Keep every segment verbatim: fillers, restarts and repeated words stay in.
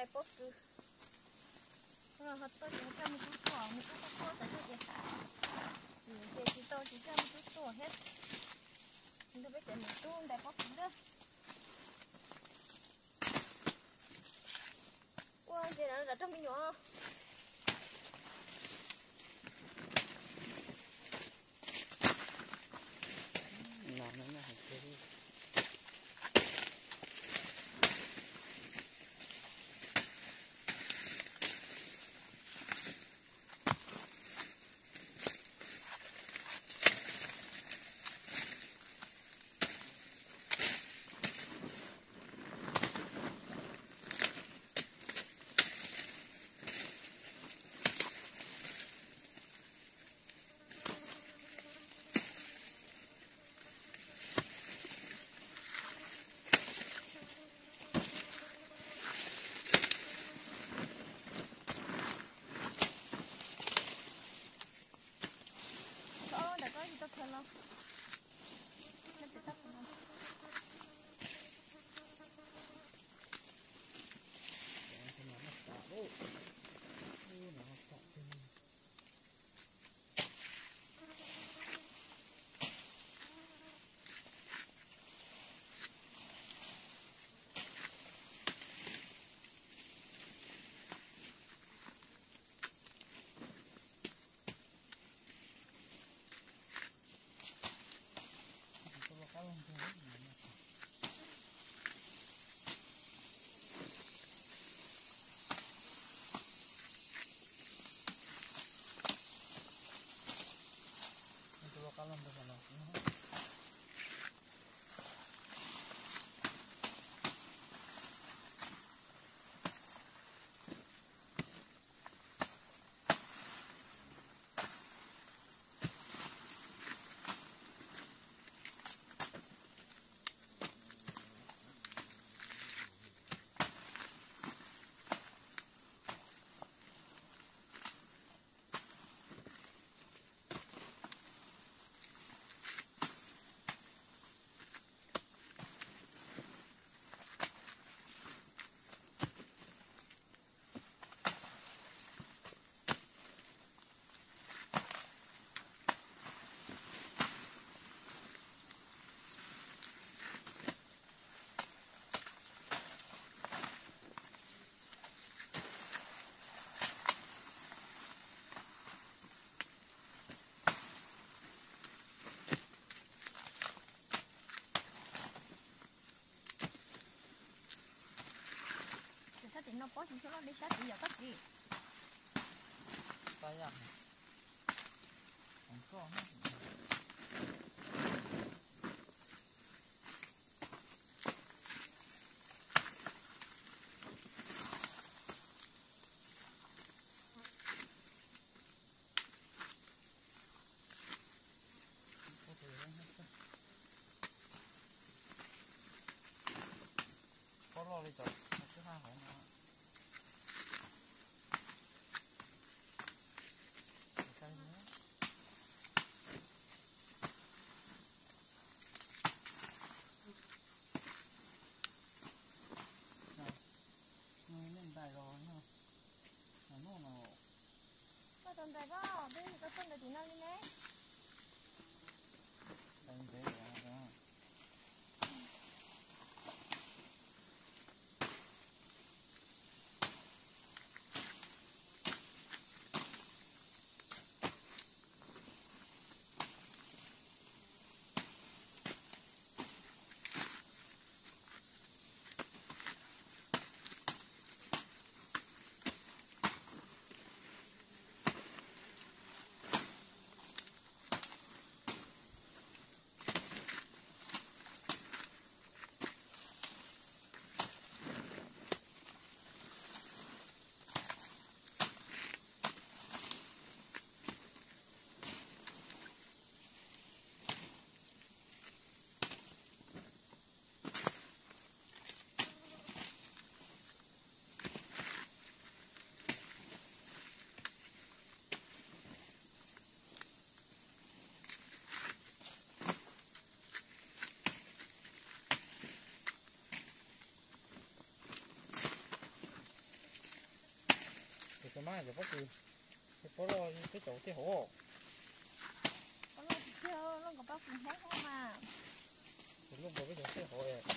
đại bốc cứ rồi họ tôi chỉ cho một chút tuổi một chút tuổi tại cái gì thì chị chỉ tôi chỉ cho một chút tuổi hết nhưng bây giờ mình tu đại bốc cứ đó wow chị đã đã trong bên nhỏ làm nó là hay chơi hello. Let me tap on. Kalam tu kalau, nó có chúng nó đi sát bây giờ tất gì tay à không có hết có lo đi chợ thứ hai không Tần đại đó, bây giờ tần đại thì nào đi nè? Tần đại đó. má giờ bắt gì thì có lo cái chỗ cái hổ có lo thì chưa nó có bác cũng hết không mà lúc đó cái chỗ cái hổ này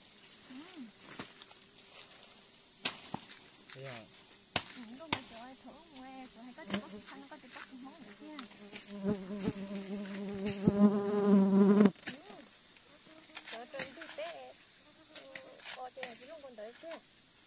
thì à những con người chơi thử nghe rồi hay có chỉ bác nó có chỉ bác cũng hết nữa nha trời trời đi té coi chơi chỉ luôn còn đợi chứ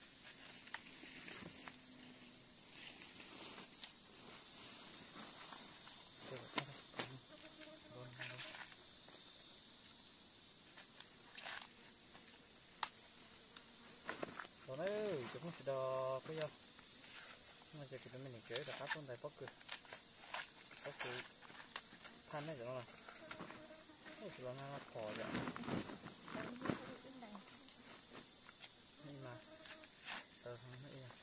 rồi đấy chúng mình sẽ đo cái gì mà giờ kita mình chơi là các con đại bóc cười bóc cười than đấy rồi là ôi trời ơi nó khó vậyนี่มาเออทำให้เอง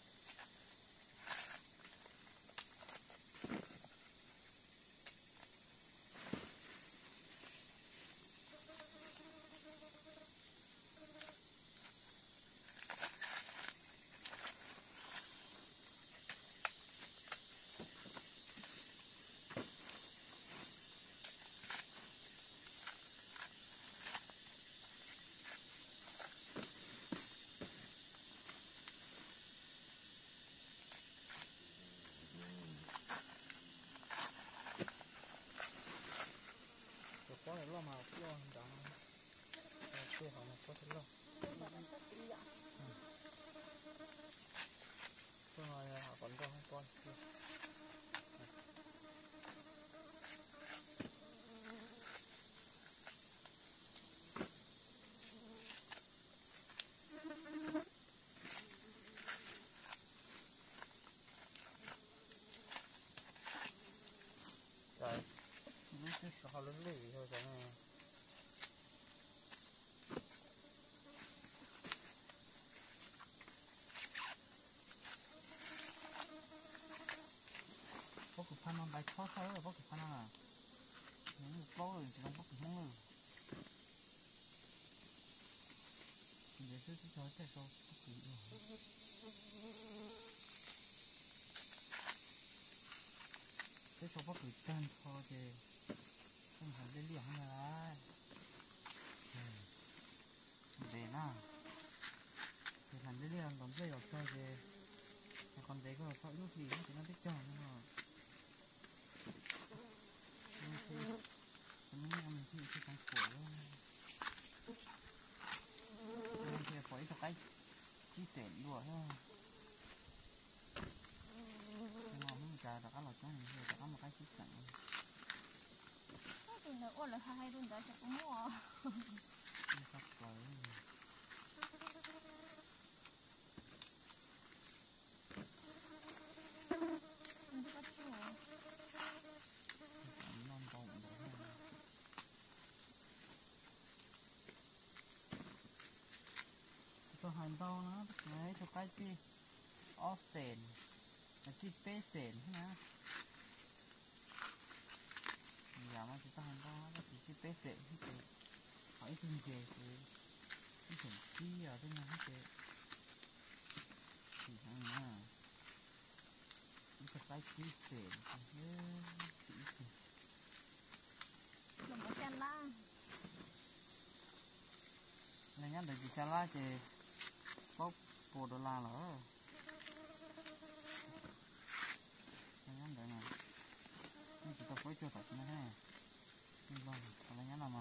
có này lo mà lo đó chưa họ mà có thể lo cho họ họ còn cho hai con rồi nó cứ sợ lớn lì thôi cái này bóc cái phan nó bay khó khó rồi bóc cái phan nó là những bóc rồi thì nó bóc cái không rồi để cứ cứ cho cái số bóc cái rồi cái số bóc cái chân thôi thì không phải đến điểm hay là để nào thì làm đến điểm còn dây ở chơi thì còn đấy có sợ lúc gì thì nó biết chờ nhưng mà mình em thì chỉ còn khổ thôi mình thì phải cho cái chi sẻ đùa thôi nhưng mà không trả được ăn là cái này thì ăn một cái chi sẻ thì nó ôn là hai luôn đó chắc cũng mua không sắp tới cho hành to nó đấy cho cái chi Austin là chi pê sền ha giờ mà chúng ta hành to nó chỉ chi pê sền thì hỏi xin về thì cái phần chi ở bên này thì thì thằng nào cái cái chi sền thì chỉ là một trăm lá này nhá để chỉ cho lá thì có bộ đô la nữa này nhá để nàyนี่จะต้องไปช่วยตัดนะฮะนี่บ้างอะไรเงี้ยเรามา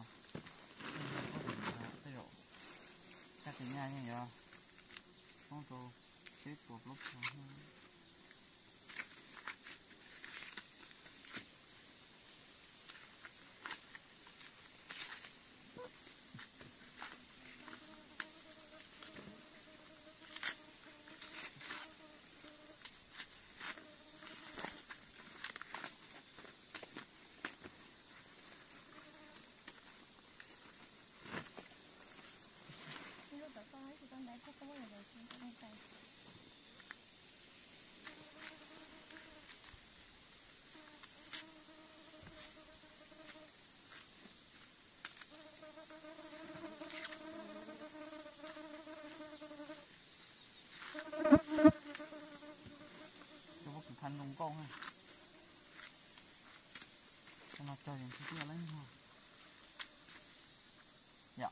เดี๋ยวถ้าถึงงานเนี่ยเดี๋ยวต้องตัวเช็คตัวลบ con này cho nó chơi những cái kia lấy nhau dạ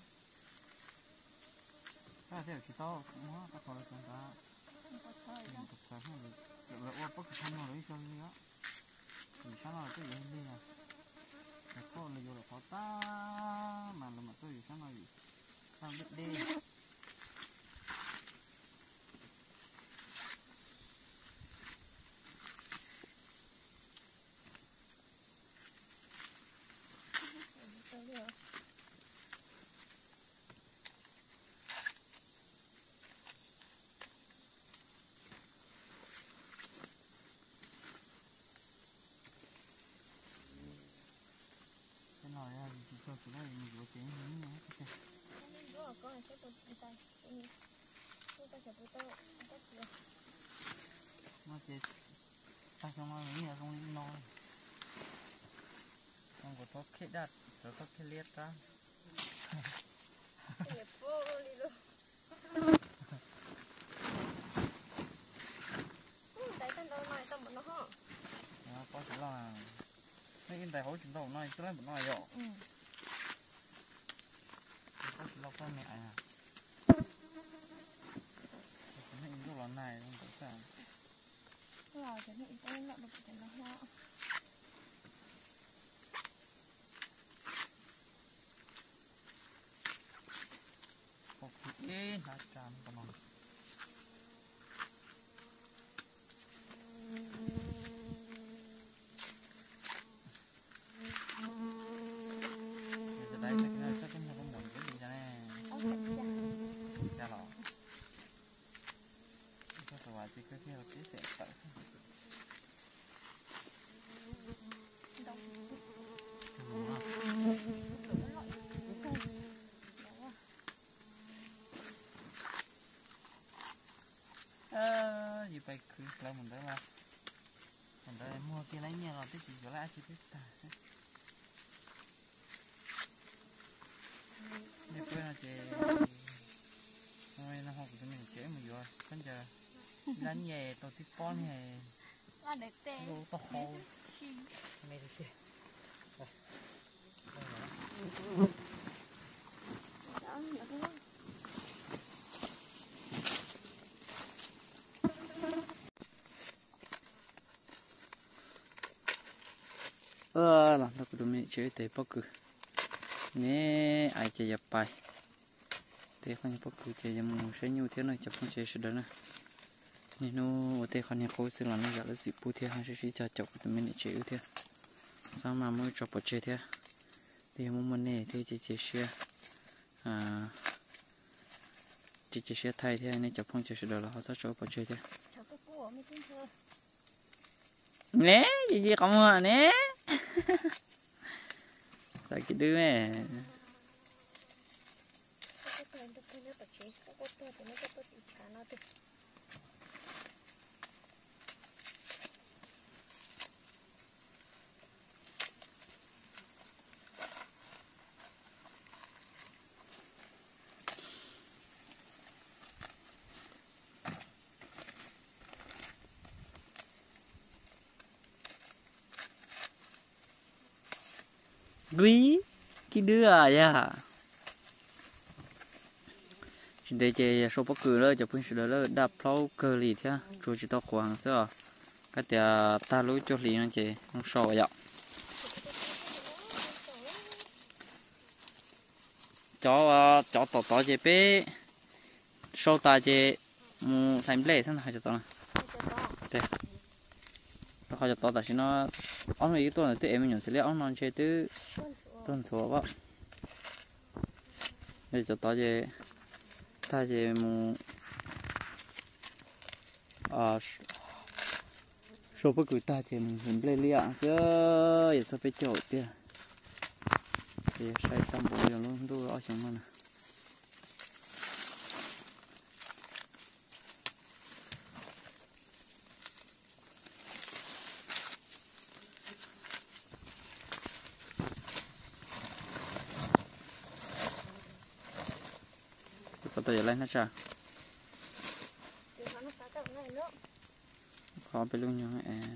cái này thì tao cũng hóa các con chúng ta mình tập sáng này được là ô bất cứ nào đấy cho đi á thì sáng nào tôi đi nè cái con này vô là có ta mà là mà tôi sáng nào gì tao biết đi cho tụi nó mình vừa chén như thế này. Rồi con sẽ tụi tay, tụi tay sẽ tụi tay, tụi tay. Nó chỉ ta cho nó nghĩ là không đi nói. Không có thoát khét đặt, rồi thoát khét liệt ra. Liệt vô đi luôn. Tay tan đâu này tao muốn nó hả? Nó có chỉ là mấy cái tay hối chúng tao nói cứ lấy một nói rõ. Ừ. Có chỉ là con mẹ à. Nó in lúc lần này không có sao. Rồi chẳng hạn tôi lợn được cái nó hoa. Có cái hạt tràm con nó. Ờ, gì vậy cứ là mình đấy mà mình đấy mua cái lấy nhiều là cái gì cho lại chứ biết ta nếu quên là chị hôm nay nó học của mình chế mà rồi bây giờ đánh về tôi tiếp con này à để tê đồ to hồ này đi kia đó nó không ờ là nó cũng mình chơi tới bao cử nè ai chơi dập bài thế con bao cử chơi dầm sẽ nhiều thế này chụp con chơi sẽ đó nè nè nó thế con này khối xưa là nó giờ nó dịp bù thế hay sẽ chỉ chụp tụi mình chơi thế sao mà mới chụp chơi thế thì muốn mình nè thế chơi chơi xe à chơi chơi xe thay thế này chụp con chơi sẽ đó là họ sẽ chụp chơi thế nè gì gì không à nè tại cái đứa này quý cái đứa à ya chỉ để chơi số bóc cửa rồi cho phun sữa rồi đạp plau cờ lì thế rồi chỉ tao khoảng xưa cái tiệt ta lối cho lì nó chơi không sò vậy cho cho tỏ tỏ chơi bé sau ta chơi một thành lệ thế nào cho tao nè nó khai cho tao tại nó ông ấy tôi là tự em mình nhận sẽ lấy ông non chơi từ tuần số vậy để cho tao chơi ta chơi một à số bất cứ ta chơi mình hình play liang xưa giờ sao phải chọn tiền thì sai tâm bộ giờ luôn tôi ở trong mana có tay lên hết chưa? khóไปluôn nhau à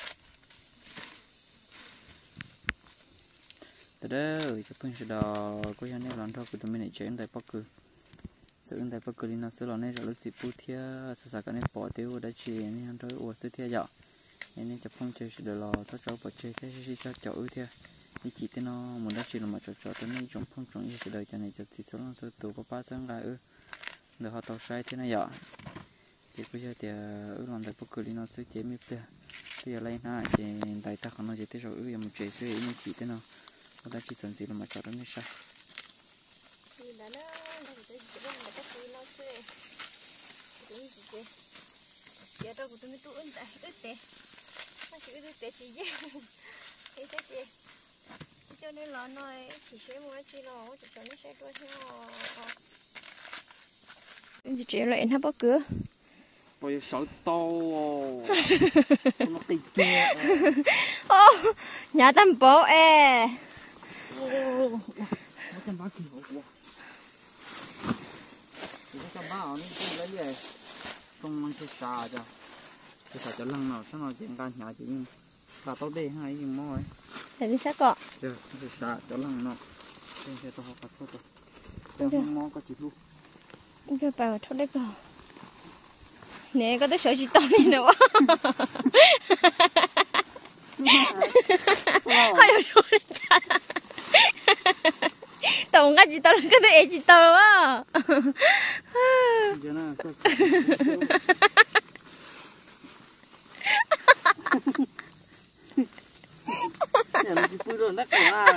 từ đó chụp hình sẽ đò có cho nên lần thôi của tụi mình này chơi tại bắc cử sự tại bắc cử đi nó sẽ là này rồi lúc xịt bút thia sẽ sao cái này bỏ tiêu đã chỉ nên anh thôi ủa sẽ thia dọ nên chụp hình chơi sẽ được lò cho cháu bỏ chơi thế sẽ cho cháu ư thia đi chỉ tên nó muốn đã chỉ là mà cháu cháu tới nay chụp hình chụp gì sẽ đời cho này chụp xịt xuống số tụ có ba tháng lại ư được họ tàu sai thế này dọ thì bây giờ thì ư lần tại bắc cử đi nó sẽ chế miết thia bây giờ lên ha thì đại ta không nói gì tới rồi ư giờ một chế sẽ như chỉ tên nó người ta chỉ cần gì là mà cho nó mới sai. Thì đã nó đang tới chỉ bên mà các thứ nó chơi, cái gì chơi, giờ đâu cũng tôi mới tụi anh ta ướt té, nó chỉ ướt té chỉ chứ, cái cái gì, cho nên là nói chỉ chơi mua chỉ là chỉ cho nó sẽ đôi theo. Cái gì chơi lại hả bác cửa? Bây giờ sợ to, nó tịt kia. Ô, nhà tầm bố e. Nó chăm bá kỳ hậu quá. Thì nó chăm bá ở nó cũng lấy gì không mang cái xà cho cái xà cho lăng nào sao nó chuyện can nhà chỉ nhưng bà tao đây hay nhưng mồi để đi xác cọ được cái xà cho lăng nó trên xe tao học cả thôi rồi không mò có chỉ luôn đưa vào thôi đấy cọ nè có tới sợ chị tao này nữa hay rồi tao ngắt chị tao cái đấy chị tao á giờ nó giờ nó chỉ phui rồi nát cả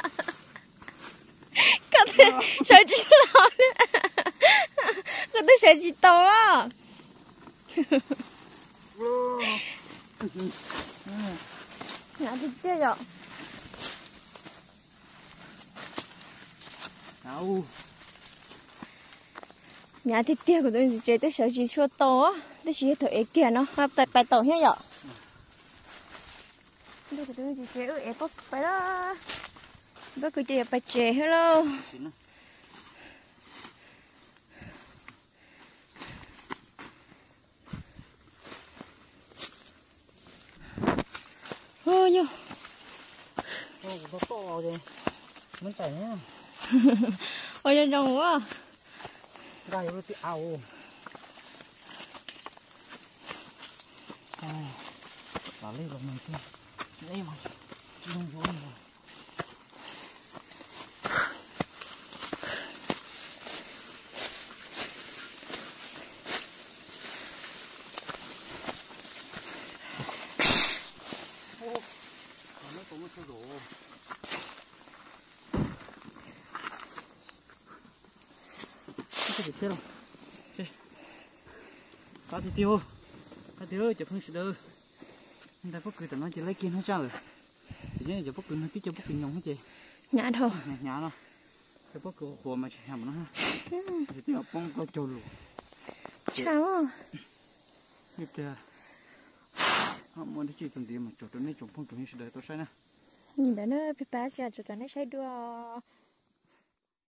cái đấy sợ chị tao nữa cái đấy sợ chị tao á nhà thì chưa rồi đâu nhà thì tiêu của tôi chơi tới sợ chị xua to á tới chị thở ấy kia nó hấp tại bài tàu hết rồi đây của tôi chơi ở ấy bốc phải đó bác cứ chơi bài chè hello ôi nhá ô nó to rồi muốn chảy nhá ôi nhá rồng quá gai nó bị ảo à là lấy vào mình xem lấy mà không vô rồi nó có một số đồ cái gì thế rồi cá thì tiêu cá tiêu chụp hình được người ta có cười tụi nó chỉ lấy kia nó sao rồi chỉ nhớ chụp cười nó tí chụp cười nhông hết chị nhả thôi nhả nó chụp cười hồ mà chỉ làm nó ha chỉ tiêu bông có trâu luôn sao biết chưa họ muốn chỉ cần gì mà chụp tụi nó chụp không chụp hình được tôi sai nè nhìn đó nó bị phá cho tụi nó sai đua